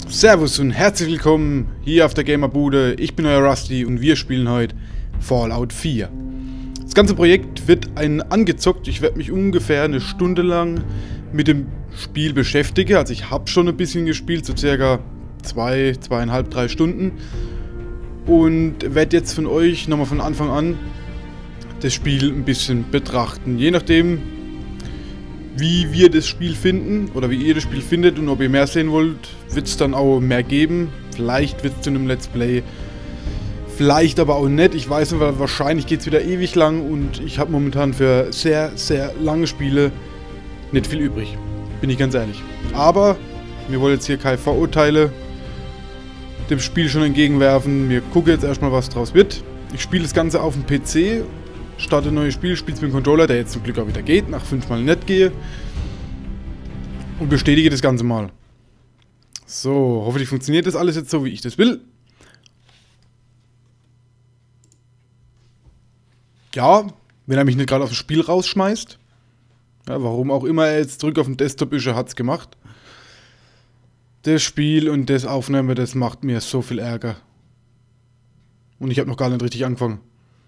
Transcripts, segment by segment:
Servus und herzlich willkommen hier auf der Gamerbude. Ich bin euer Rusty und wir spielen heute Fallout 4. Das ganze Projekt wird angezockt. Ich werde mich ungefähr eine Stunde lang mit dem Spiel beschäftigen. Also ich habe schon ein bisschen gespielt, so circa 2,5, 3 Stunden. Und werde jetzt von euch nochmal von Anfang an das Spiel ein bisschen betrachten. Je nachdem, wie wir das Spiel finden oder wie ihr das Spiel findet und ob ihr mehr sehen wollt, wird es dann auch mehr geben. Vielleicht wird es zu einem Let's Play, vielleicht aber auch nicht. Ich weiß nicht, weil wahrscheinlich geht es wieder ewig lang und ich habe momentan für sehr, sehr lange Spiele nicht viel übrig. Bin ich ganz ehrlich. Aber wir wollen jetzt hier keine Vorurteile dem Spiel schon entgegenwerfen. Wir gucken jetzt erstmal, was draus wird. Ich spiele das Ganze auf dem PC. Starte ein neues Spiel, spiele es mit dem Controller, der jetzt zum Glück auch wieder geht, nach 5 Mal nicht gehe. Und bestätige das Ganze mal. So, hoffentlich funktioniert das alles jetzt so, wie ich das will. Ja, wenn er mich nicht gerade aus dem Spiel rausschmeißt. Ja, warum auch immer er jetzt zurück auf den Desktop ist, er hat es gemacht. Das Spiel und das Aufnehmen, das macht mir so viel Ärger. Und ich habe noch gar nicht richtig angefangen.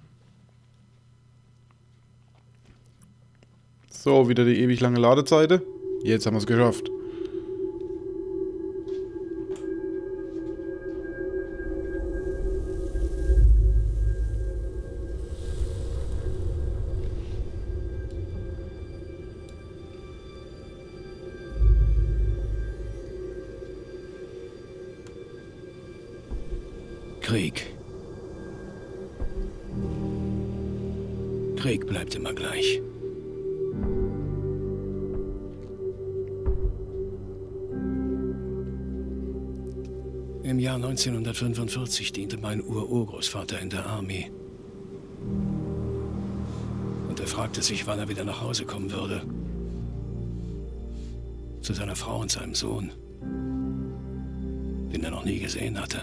So, wieder die ewig lange Ladezeit. Jetzt haben wir es geschafft. Krieg. Krieg bleibt immer gleich. Im Jahr 1945 diente mein Urgroßvater in der Armee. Und er fragte sich, wann er wieder nach Hause kommen würde. Zu seiner Frau und seinem Sohn, den er noch nie gesehen hatte.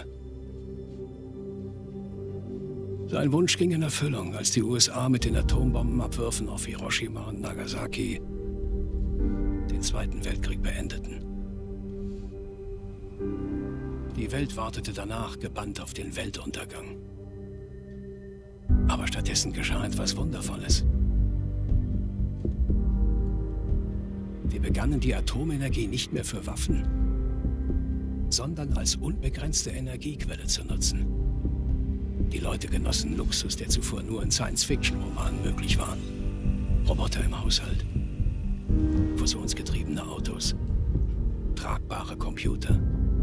Sein Wunsch ging in Erfüllung, als die USA mit den Atombombenabwürfen auf Hiroshima und Nagasaki den Zweiten Weltkrieg beendeten. Die Welt wartete danach gebannt auf den Weltuntergang. Aber stattdessen geschah etwas Wundervolles. Wir begannen die Atomenergie nicht mehr für Waffen, sondern als unbegrenzte Energiequelle zu nutzen. Die Leute genossen Luxus, der zuvor nur in Science-Fiction-Romanen möglich war. Roboter im Haushalt, fusionsgetriebene Autos, tragbare Computer.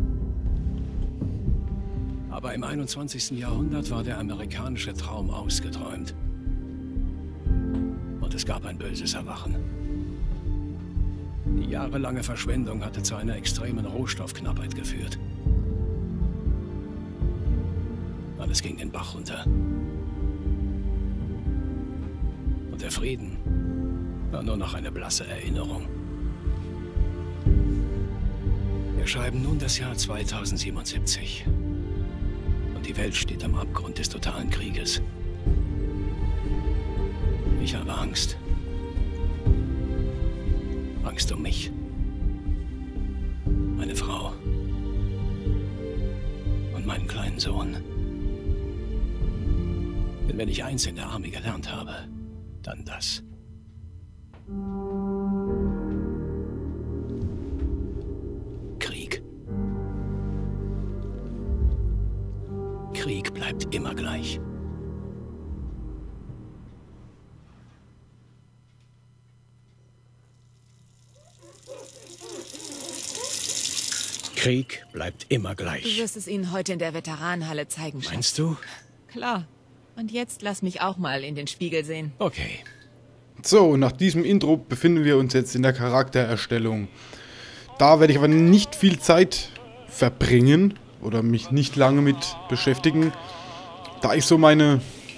Aber im 21. Jahrhundert war der amerikanische Traum ausgeträumt. Und es gab ein böses Erwachen. Die jahrelange Verschwendung hatte zu einer extremen Rohstoffknappheit geführt. Alles ging den Bach runter. Und der Frieden war nur noch eine blasse Erinnerung. Wir schreiben nun das Jahr 2077. Die Welt steht am Abgrund des totalen Krieges. Ich habe Angst. Angst um mich. Meine Frau. Und meinen kleinen Sohn. Denn wenn ich eins in der Armee gelernt habe, dann das. Krieg bleibt immer gleich. Krieg bleibt immer gleich. Du wirst es ihnen heute in der Veteranenhalle zeigen, Schatz. Meinst du? Klar. Und jetzt lass mich auch mal in den Spiegel sehen. Okay. So, nach diesem Intro befinden wir uns jetzt in der Charaktererstellung. Da werde ich aber nicht viel Zeit verbringen oder mich nicht lange mit beschäftigen, da ich so meine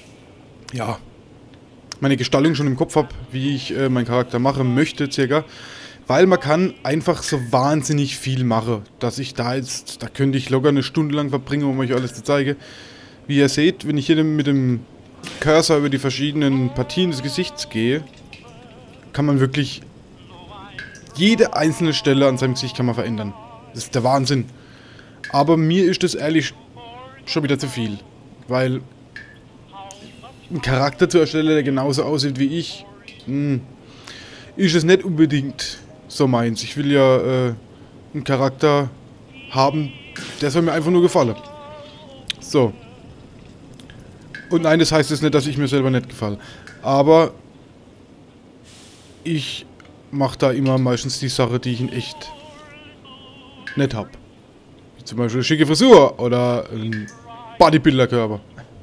Gestaltung schon im Kopf habe, wie ich meinen Charakter machen möchte, circa. Weil man kann einfach so wahnsinnig viel machen, dass ich da könnte ich locker eine Stunde lang verbringen, um euch alles zu zeigen. Wie ihr seht, wenn ich hier mit dem Cursor über die verschiedenen Partien des Gesichts gehe, kann man wirklich jede einzelne Stelle an seinem Gesicht kann man verändern. Das ist der Wahnsinn. Aber mir ist das ehrlich schon wieder zu viel. Weil einen Charakter zu erstellen, der genauso aussieht wie ich, ist es nicht unbedingt so meins. Ich will ja einen Charakter haben, der soll mir einfach nur gefallen. So. Und nein, das heißt jetzt nicht, dass ich mir selber nicht gefalle. Aber ich mache da immer meistens die Sache, die ich in echt nicht habe. Wie zum Beispiel eine schicke Frisur oder ein Bodybuilder-Körper.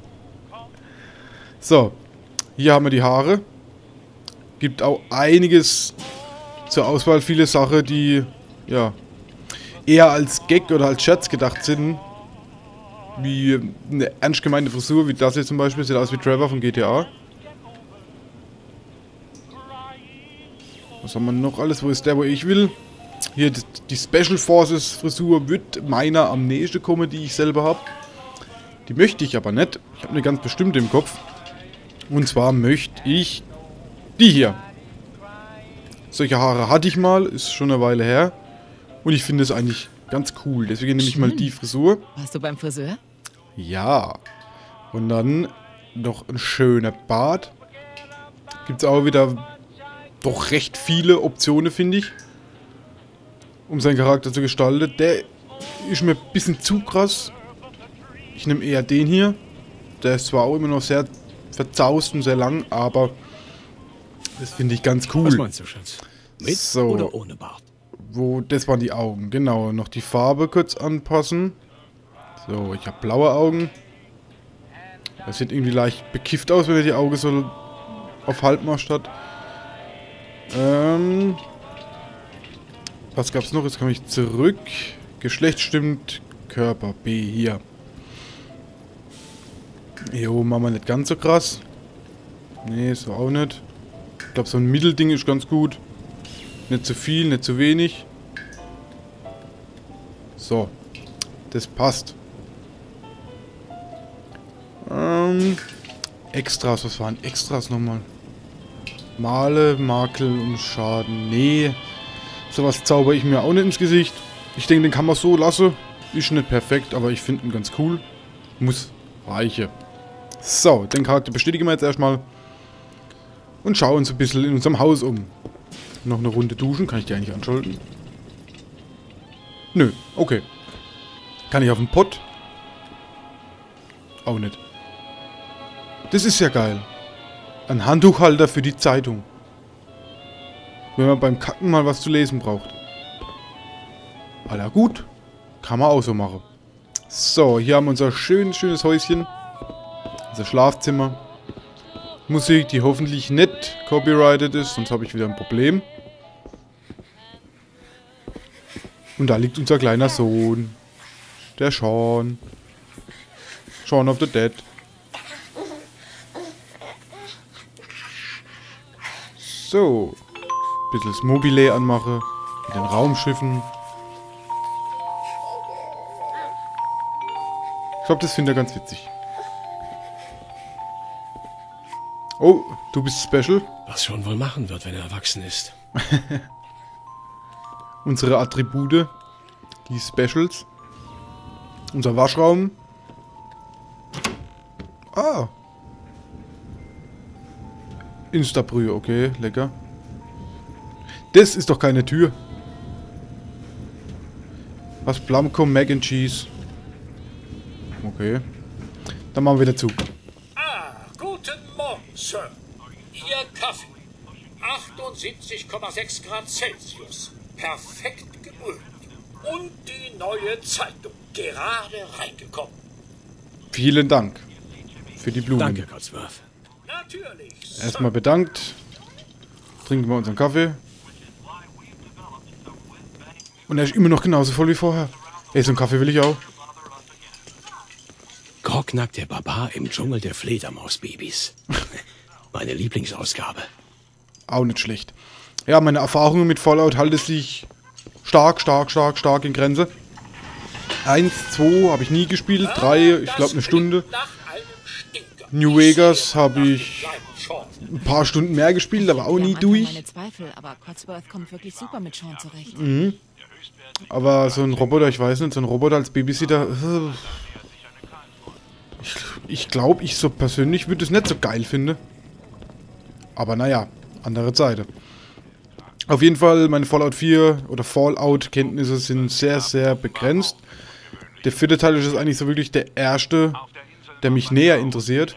So, hier haben wir die Haare. Gibt auch einiges zur Auswahl, viele Sachen, die ja eher als Gag oder als Scherz gedacht sind. Wie eine ernst gemeinte Frisur, wie das hier zum Beispiel, sieht aus wie Trevor von GTA. Was haben wir noch alles? Wo ist der, wo ich will? Hier, die Special Forces Frisur wird meiner am nächsten kommen, die ich selber habe. Die möchte ich aber nicht. Ich habe eine ganz bestimmte im Kopf. Und zwar möchte ich die hier. Solche Haare hatte ich mal, ist schon eine Weile her. Und ich finde es eigentlich ganz cool. Deswegen nehme ich mal die Frisur. Warst du beim Friseur? Ja. Und dann noch ein schöner Bart. Gibt es auch wieder doch recht viele Optionen, finde ich. Um seinen Charakter zu gestalten. Der ist mir ein bisschen zu krass. Ich nehme eher den hier. Der ist zwar auch immer noch sehr verzaust und sehr lang, aber das finde ich ganz cool. Was meinst du, Schatz? Mit so, oder ohne Bart? Das waren die Augen, genau. Noch die Farbe kurz anpassen. So, ich habe blaue Augen. Das sieht irgendwie leicht bekifft aus, wenn er die Augen so auf Halbmast hat. Was gab's noch? Jetzt komme ich zurück. Geschlecht stimmt. Körper B hier. Jo, machen wir nicht ganz so krass. Nee, so auch nicht. Ich glaube, so ein Mittelding ist ganz gut. Nicht zu viel, nicht zu wenig. So. Das passt. Extras, was waren Extras nochmal? Male, Makel und Schaden. Nee. Sowas zauber ich mir auch nicht ins Gesicht. Ich denke, den kann man so lassen. Ist nicht perfekt, aber ich finde ihn ganz cool. Muss reichen. So, den Charakter bestätigen wir jetzt erstmal. Und schauen uns ein bisschen in unserem Haus um. Noch eine Runde duschen. Kann ich die eigentlich anschalten? Nö, okay. Kann ich auf den Pott? Auch nicht. Das ist ja geil. Ein Handtuchhalter für die Zeitung. Wenn man beim Kacken mal was zu lesen braucht. Aller gut. Kann man auch so machen. So, hier haben wir unser schönes Häuschen. Unser Schlafzimmer. Musik, die hoffentlich nicht copyrighted ist, sonst habe ich wieder ein Problem. Und da liegt unser kleiner Sohn. Der Sean. Shaun of the Dead. So. Bisschen das Mobile anmache. Mit den Raumschiffen. Ich glaube, das findet er ganz witzig. Oh, du bist special. Was schon wohl machen wird, wenn er erwachsen ist. Unsere Attribute. Die Specials. Unser Waschraum. Ah. Instabrühe, okay, lecker. Das ist doch keine Tür. Was? Blanco Mac and Cheese. Okay. Dann machen wir wieder zu. Guten Morgen, Sir. Ihr Kaffee. 78,6 Grad Celsius. Perfekt gebrüht. Und die neue Zeitung. Gerade reingekommen. Vielen Dank für die Blumen. Danke, Codsworth. Natürlich, Sir. Erstmal bedankt. Trinken wir unseren Kaffee. Und er ist immer noch genauso voll wie vorher. Ey, so einen Kaffee will ich auch. Grognak der Barbar im Dschungel der Fledermausbabys. Meine Lieblingsausgabe. Auch nicht schlecht. Ja, meine Erfahrungen mit Fallout halten sich stark in Grenze. 1, 2 habe ich nie gespielt. 3, ich glaube eine Stunde. New Vegas habe ich ein paar Stunden mehr gespielt, aber auch nie durch. Meine Zweifel, aber Codsworth kommt wirklich super mit Sean zurecht. Aber so ein Roboter, ich weiß nicht, so ein Roboter als Babysitter... Ich glaube, ich so persönlich würde es nicht so geil finden. Aber naja, andere Seite. Auf jeden Fall, meine Fallout 4 oder Fallout-Kenntnisse sind sehr, sehr begrenzt. Der 4. Teil ist eigentlich so wirklich der erste, der mich näher interessiert.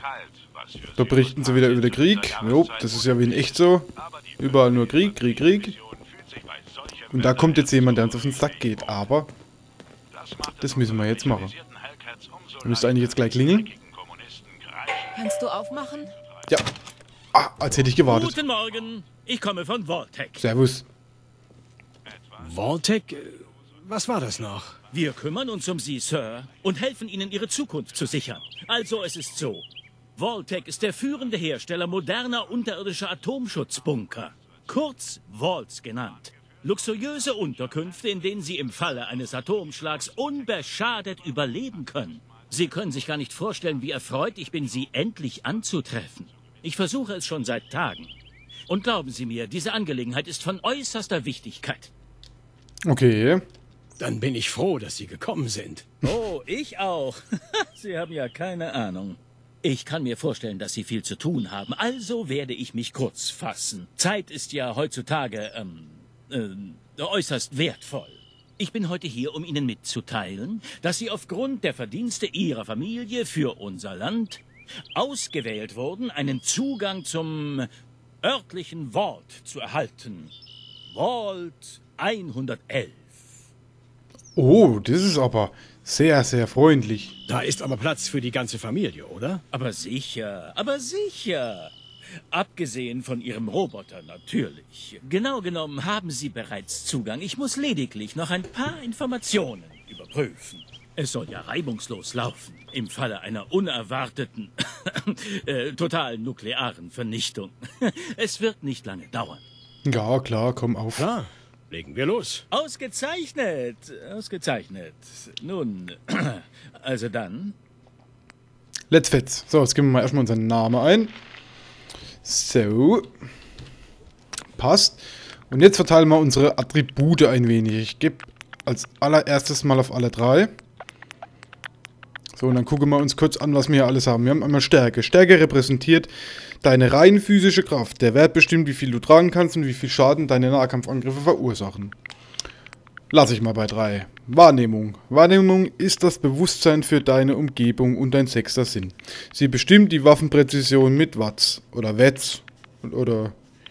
Da berichten sie wieder über den Krieg. Jo, das ist ja wie in echt so. Überall nur Krieg, Krieg, Krieg. Und da kommt jetzt jemand, der uns auf den Sack geht. Aber das müssen wir jetzt machen. Müsste eigentlich jetzt gleich klingeln. Kannst du aufmachen? Ja. Ah, als hätte ich gewartet. Guten Morgen, ich komme von Vault-Tec. Servus. Vault-Tec? Was war das noch? Wir kümmern uns um Sie, Sir, und helfen Ihnen, Ihre Zukunft zu sichern. Also, es ist so. Vault-Tec ist der führende Hersteller moderner unterirdischer Atomschutzbunker. Kurz Vaults genannt. Luxuriöse Unterkünfte, in denen Sie im Falle eines Atomschlags unbeschadet überleben können. Sie können sich gar nicht vorstellen, wie erfreut ich bin, Sie endlich anzutreffen. Ich versuche es schon seit Tagen. Und glauben Sie mir, diese Angelegenheit ist von äußerster Wichtigkeit. Okay. Dann bin ich froh, dass Sie gekommen sind. Oh, ich auch. Sie haben ja keine Ahnung. Ich kann mir vorstellen, dass Sie viel zu tun haben, also werde ich mich kurz fassen. Zeit ist ja heutzutage, äußerst wertvoll. Ich bin heute hier, um Ihnen mitzuteilen, dass Sie aufgrund der Verdienste Ihrer Familie für unser Land ausgewählt wurden, einen Zugang zum örtlichen Vault zu erhalten. Vault 111. Oh, das ist aber sehr, sehr freundlich. Da ist aber Platz für die ganze Familie, oder? Aber sicher, aber sicher. Abgesehen von Ihrem Roboter natürlich. Genau genommen haben Sie bereits Zugang. Ich muss lediglich noch ein paar Informationen überprüfen. Es soll ja reibungslos laufen, im Falle einer unerwarteten, totalen nuklearen Vernichtung. Es wird nicht lange dauern. Ja, klar, komm auf. Klar, legen wir los. Ausgezeichnet, ausgezeichnet. Nun, also dann. Let's fetz. So, jetzt geben wir mal erstmal unseren Namen ein. So. Passt. Und jetzt verteilen wir unsere Attribute ein wenig. Ich gebe als allererstes mal auf alle 3. So, und dann gucken wir uns kurz an, was wir hier alles haben. Wir haben einmal Stärke. Stärke repräsentiert deine rein physische Kraft. Der Wert bestimmt, wie viel du tragen kannst und wie viel Schaden deine Nahkampfangriffe verursachen. Lass ich mal bei 3. Wahrnehmung. Wahrnehmung ist das Bewusstsein für deine Umgebung und dein 6. Sinn. Sie bestimmt die Waffenpräzision mit Watts oder Watts oder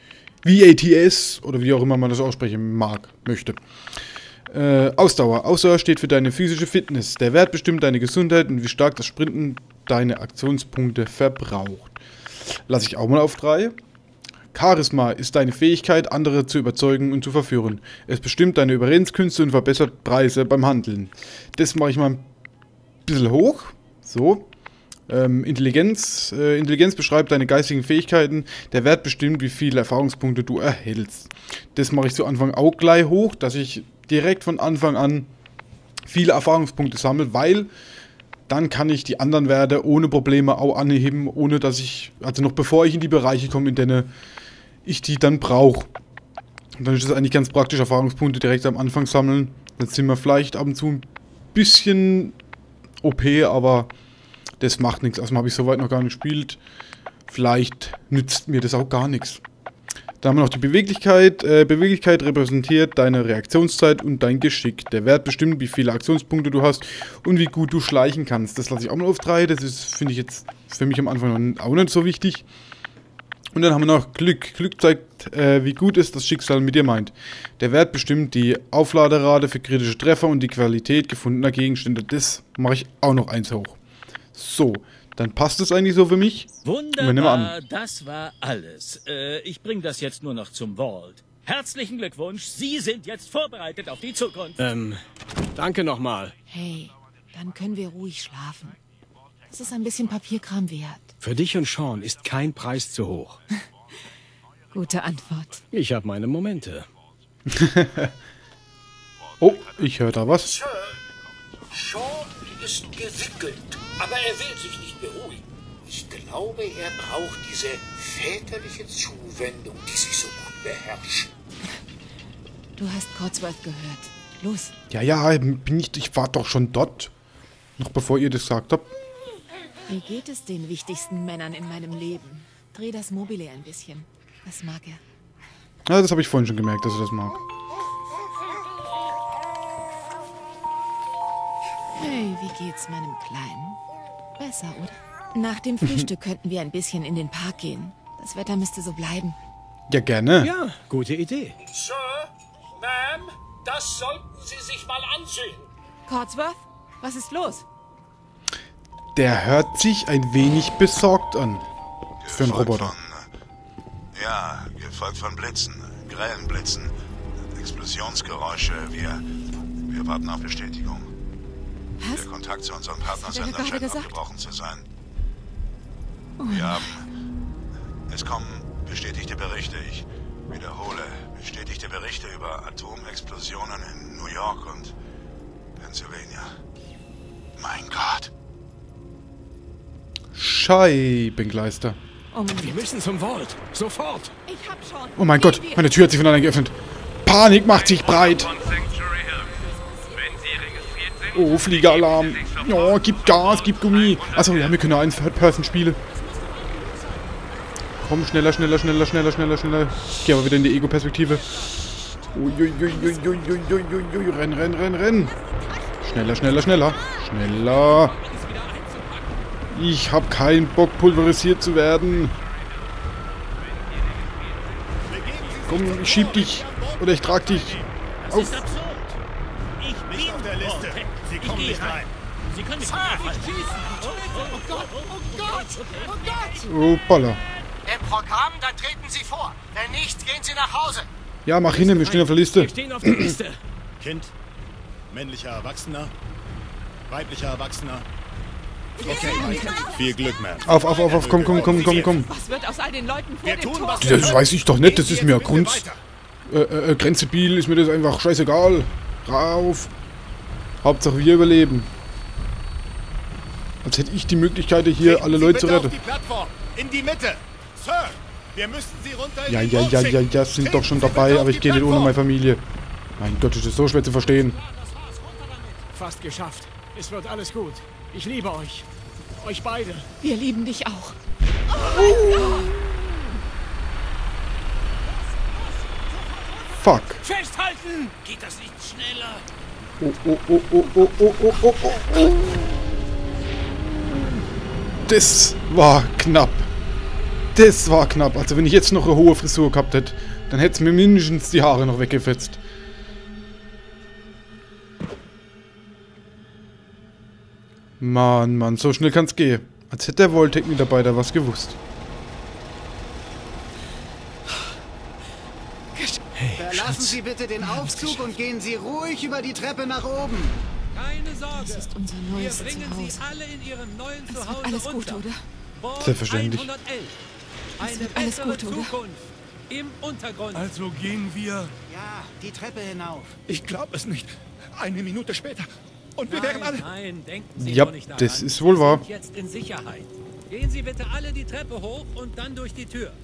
VATS oder wie auch immer man das aussprechen mag, möchte. Ausdauer. Ausdauer steht für deine physische Fitness. Der Wert bestimmt deine Gesundheit und wie stark das Sprinten deine Aktionspunkte verbraucht. Lass ich auch mal auf 3. Charisma ist deine Fähigkeit, andere zu überzeugen und zu verführen. Es bestimmt deine Überredenskünste und verbessert Preise beim Handeln. Das mache ich mal ein bisschen hoch. So. Intelligenz. Intelligenz beschreibt deine geistigen Fähigkeiten. Der Wert bestimmt, wie viele Erfahrungspunkte du erhältst. Das mache ich zu Anfang auch gleich hoch, dass ich direkt von Anfang an viele Erfahrungspunkte sammle, weil dann kann ich die anderen Werte ohne Probleme auch anheben, ohne dass ich, also noch bevor ich in die Bereiche komme, in denen ich die dann brauche. Und dann ist das eigentlich ganz praktisch, Erfahrungspunkte direkt am Anfang sammeln. Dann sind wir vielleicht ab und zu ein bisschen OP, aber das macht nichts. Erstmal habe ich soweit noch gar nicht gespielt. Vielleicht nützt mir das auch gar nichts. Dann haben wir noch die Beweglichkeit. Beweglichkeit repräsentiert deine Reaktionszeit und dein Geschick. Der Wert bestimmt, wie viele Aktionspunkte du hast und wie gut du schleichen kannst. Das lasse ich auch mal auf 3. Das ist, finde ich jetzt für mich am Anfang auch nicht so wichtig. Und dann haben wir noch Glück. Glück zeigt, wie gut es das Schicksal mit dir meint. Der Wert bestimmt die Aufladerate für kritische Treffer und die Qualität gefundener Gegenstände. Das mache ich auch noch 1 hoch. So. Dann passt es eigentlich so für mich. Wunderbar, das war alles. Ich bringe das jetzt nur noch zum Vault. Herzlichen Glückwunsch, Sie sind jetzt vorbereitet auf die Zukunft. Danke nochmal. Hey, dann können wir ruhig schlafen. Das ist ein bisschen Papierkram wert. Für dich und Sean ist kein Preis zu hoch. Gute Antwort. Ich habe meine Momente. Oh, ich höre da was. Sir, Sean ist gewickelt, aber er will sich nicht beruhigen. Ich glaube, er braucht diese väterliche Zuwendung, die sich so gut beherrscht. Du hast Codsworth gehört. Los. Ja, ich war doch schon dort. Noch bevor ihr das gesagt habt. Wie geht es den wichtigsten Männern in meinem Leben? Dreh das Mobile ein bisschen. Das mag er. Ja, das habe ich vorhin schon gemerkt, dass er das mag. Hey, wie geht's meinem Kleinen? Besser, oder? Nach dem Frühstück könnten wir ein bisschen in den Park gehen. Das Wetter müsste so bleiben. Ja, gerne. Ja, gute Idee. Sir, Ma'am, das sollten Sie sich mal ansehen. Codsworth, was ist los? Der hört sich ein wenig besorgt an. Für einen Roboter. Gefolgt von Blitzen, grellen Blitzen, Explosionsgeräusche. Wir warten auf Bestätigung. Was? Der Kontakt zu unseren Was hat er Partnersendern gerade scheint gesagt? abgebrochen zu sein. Oh, Es kommen bestätigte Berichte. Ich wiederhole, bestätigte Berichte über Atomexplosionen in New York und Pennsylvania. Mein Gott. Scheibengleister. oh mein Wir Gott. müssen zum Vault. Sofort. Ich hab schon. Oh mein Gott, meine Tür hat sich von allein geöffnet. Panik macht sich breit. Oh, Fliegeralarm. Ja, gib Gas, gib Gummi. Achso, ja, wir können ja einen Third-Person spielen. Komm, schneller. Ich geh aber wieder in die Ego-Perspektive. Uiuiuiuiuiuiui. Renn. Schneller. Ich hab keinen Bock, pulverisiert zu werden. Komm, ich schieb dich. Oder ich trag dich. Das ist absurd. Ich bin auf der Liste. Sie kommen nicht rein. Sie können mich nicht schießen. Oh, Baller. Im Programm, dann treten Sie vor. Wenn nicht, gehen Sie nach Hause. Ja, mach hin, wir stehen auf der Liste. Wir stehen auf der Liste. Kind, männlicher Erwachsener, weiblicher Erwachsener. Okay, viel Glück, man. Auf, komm. Was wird aus all den Leuten vor Wir dem tun, Tor? was Das weiß ich doch nicht, das ist mir Jetzt bitte Kunst. Grenzebil ist mir das einfach scheißegal. Rauf. Hauptsache wir überleben. Als hätte ich die Möglichkeit, hier alle Leute zu retten. Auf die Plattform, in die Mitte. Sir, wir müssen Sie runter in den Boot schicken. Ja, sind doch schon Sie bitte dabei, auf aber die ich gehe nicht ohne Plattform. meine Familie. Mein Gott, ist das so schwer zu verstehen. Fast geschafft. Es wird alles gut. Ich liebe euch. Euch beide. Wir lieben dich auch. Fuck. Festhalten! Geht das nicht schneller? Oh. Das war knapp. Also wenn ich jetzt noch eine hohe Frisur gehabt hätte, dann hätte es mir mindestens die Haare noch weggefetzt. Mann, so schnell kann's gehen. Als hätte der Vault-Tech-Mitarbeiter was gewusst. Verlassen Sie bitte den Aufzug und gehen Sie ruhig über die Treppe nach oben. Keine Sorge. Das ist unser Wir neues bringen Sie Zuhause. alle in Ihrem neuen Es Zuhause wird alles gut, unter. oder? Vault Selbstverständlich. 111. Eine wird alles bessere gut, oder? Zukunft im Untergrund. Also gehen wir. Ja, die Treppe hinauf. Ich glaube es nicht. Eine Minute später. Und wir wären alle. Nein, denken Sie Ja, nur nicht daran. das ist wohl Sie wahr. sind jetzt in Sicherheit. Gehen Sie bitte alle die Treppe hoch und dann durch die Tür.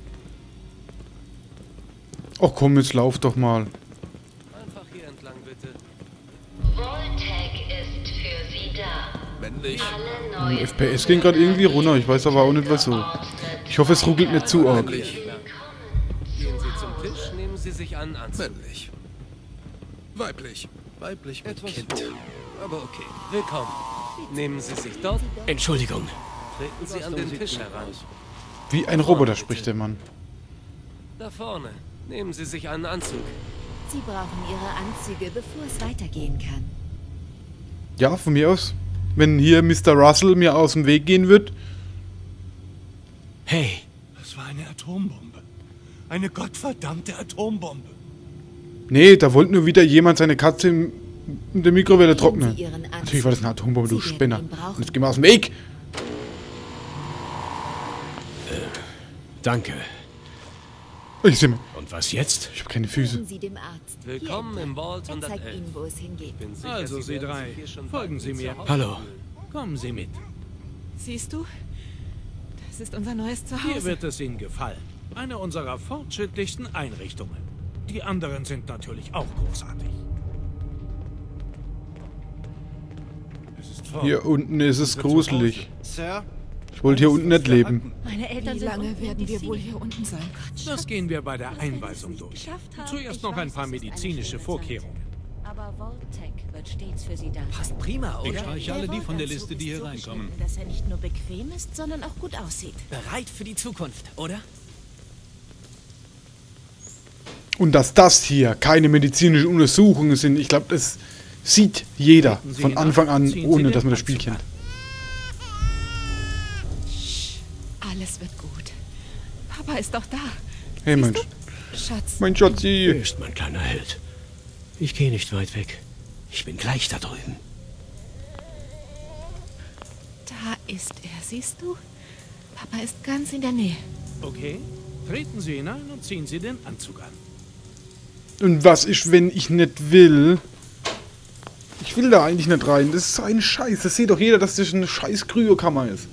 Ach komm, jetzt lauf doch mal. Einfach hier entlang, bitte. Vault-Tech ist für Sie da. Männlich. Alle neuen FPS ging gerade irgendwie runter, ich weiß aber auch nicht wieso. Ich hoffe, es ruckelt nicht zu arg. Gehen Sie zum Tisch, nehmen Sie sich an Anzug. Männlich. Weiblich. Weiblich mit Etwas Kind. Aber okay. Willkommen. Nehmen Sie sich dort. Entschuldigung. Treten Sie an den Tisch heran. Wie ein Roboter spricht der Mann. Da vorne. Nehmen Sie sich einen Anzug. Sie brauchen Ihre Anzüge, bevor es weitergehen kann. Ja, von mir aus. Wenn hier Mr. Russell mir aus dem Weg gehen wird. Hey. Das war eine Atombombe. Eine gottverdammte Atombombe. Nee, da wollte nur wieder jemand seine Katze in der Mikrowelle Nehmen trocknen. Sie Ihren Anzug. Natürlich war das eine Atombombe, du Sie werden Spinner. ihn brauchen. Und jetzt geh mal aus dem Weg! Danke. Ich sehe mich. Und was jetzt? Ich habe keine Füße. Folgen Sie dem Arzt. Willkommen Hier im Vault entlang. Er zeigt 111. Ihnen, wo es hingeht. Bin sicher, Also, Sie werden drei. sich hier schon Folgen bald Sie mir. zu Hause Hallo. fühlen. Kommen Sie mit. Siehst du? Das ist unser neues Hier Zuhause. wird es Ihnen gefallen. Eine unserer fortschrittlichsten Einrichtungen. Die anderen sind natürlich auch großartig. Hier unten ist es gruselig. Sir? Ich wollte hier unten nicht leben. Meine Eltern Wie lange werden wir wohl hier unten sein? Das gehen wir bei der Einweisung durch. Zuerst noch ein paar medizinische Vorkehrungen. Aber Vault-Tec wird stets für Sie da. Passt prima, oder? Ich streiche alle die von der Liste, die hier reinkommen. Dass er nicht nur bequem ist, sondern auch gut aussieht. Bereit für die Zukunft, oder? Und dass das hier keine medizinischen Untersuchungen sind, ich glaube, das sieht jeder von Anfang an, ohne dass man das Spiel kennt. Alles wird gut. Papa ist doch da. Hey Mensch. Schatz. Mein Schatzi. Hier ist mein kleiner Held. Ich gehe nicht weit weg. Ich bin gleich da drüben. Da ist er, siehst du? Papa ist ganz in der Nähe. Okay, treten Sie hinein und ziehen Sie den Anzug an. Und was ist, wenn ich nicht will? Ich will da eigentlich nicht rein. Das ist so ein Scheiß. Das sieht doch jeder, dass das eine scheiß Kryokammer ist.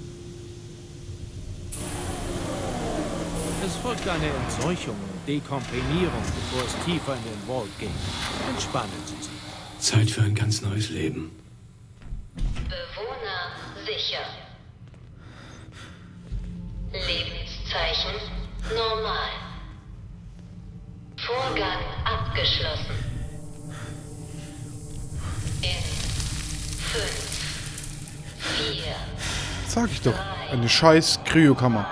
Es folgt eine Entseuchung und Dekomprimierung, bevor es tiefer in den Vault geht. Entspannen Sie sich. Zeit für ein ganz neues Leben. Bewohner sicher. Lebenszeichen normal. Vorgang abgeschlossen. In 5, 4. Sag ich doch. Eine scheiß Kryokammer.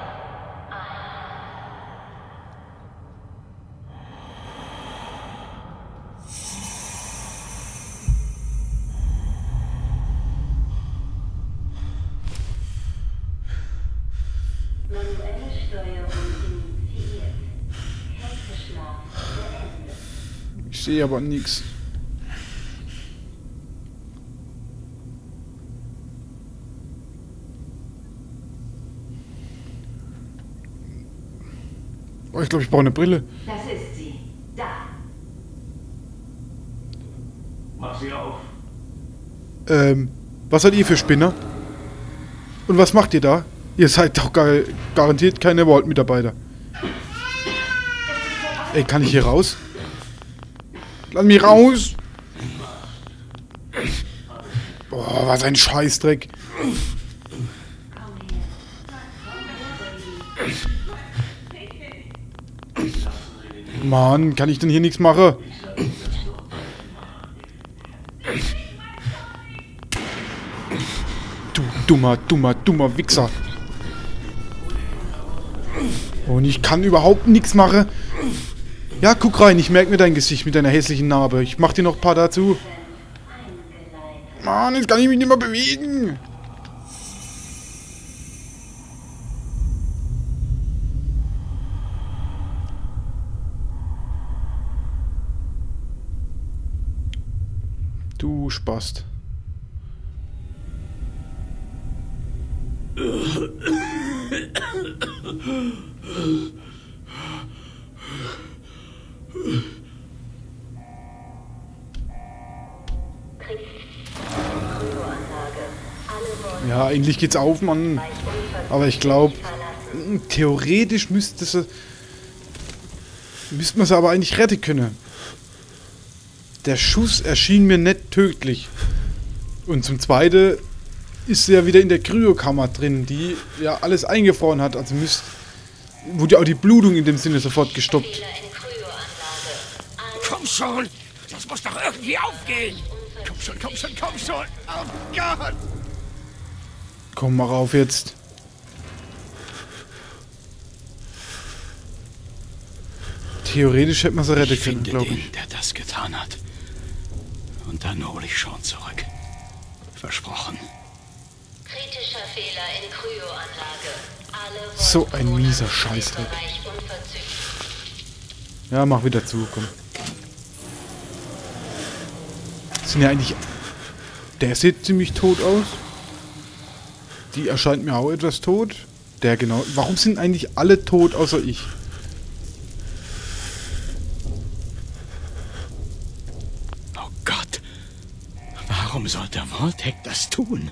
Ich sehe aber nichts. Oh, ich glaube, ich brauche eine Brille. Das ist sie. Da. Mach sie auf. Was seid ihr für Spinner? Und was macht ihr da? Ihr seid doch garantiert keine Vault-Mitarbeiter. Ey, kann ich hier raus? Lass mich raus! Boah, was ein Scheißdreck. Mann, kann ich denn hier nichts machen? Du dummer Wichser. Und ich kann überhaupt nichts machen. Ja, guck rein, ich merke mir dein Gesicht mit deiner hässlichen Narbe. Ich mach dir noch ein paar dazu. Mann, jetzt kann ich mich nicht mehr bewegen. Du Spast. Ja, endlich geht's auf, Mann. Aber ich glaube, theoretisch müsste man sie aber eigentlich retten können. Der Schuss erschien mir nicht tödlich. Und zum Zweiten ist sie ja wieder in der Kryokammer drin, die ja alles eingefroren hat. Also wurde ja auch die Blutung in dem Sinne sofort gestoppt. Komm schon! Das muss doch irgendwie aufgehen! Komm schon! Oh Gott! Komm mal rauf jetzt. Theoretisch hätte man sie retten können, glaube ich. Der das getan hat. Und dann hole ich schon zurück. Versprochen. Kritischer Fehler in Kryoanlage. So ein mieser Scheißdreck. Ja, mach wieder zu, komm. Sind ja eigentlich... Der sieht ziemlich tot aus. Die erscheint mir auch etwas tot. Der genau... Warum sind eigentlich alle tot, außer ich? Oh Gott. Warum sollte Vault-Tec das tun?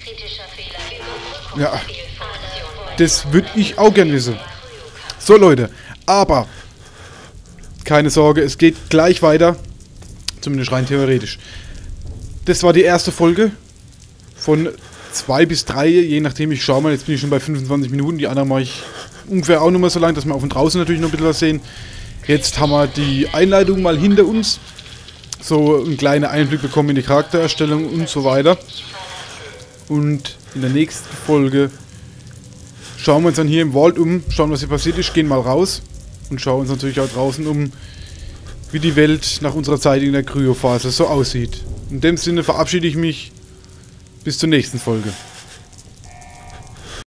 Ja, das würde ich auch gern wissen. So, Leute. Aber... Keine Sorge, es geht gleich weiter. Zumindest rein theoretisch. Das war die erste Folge. von 2 bis 3, je nachdem, ich schaue mal, jetzt bin ich schon bei 25 Minuten, die anderen mache ich ungefähr auch nochmal so lang, dass wir auf und draußen natürlich noch ein bisschen was sehen. Jetzt haben wir die Einleitung mal hinter uns, so einen kleinen Einblick bekommen in die Charaktererstellung und so weiter. Und in der nächsten Folge schauen wir uns dann hier im Vault um, schauen, was hier passiert ist, gehen mal raus und schauen uns natürlich auch draußen um, wie die Welt nach unserer Zeit in der Kryophase so aussieht. In dem Sinne verabschiede ich mich. Bis zur nächsten Folge.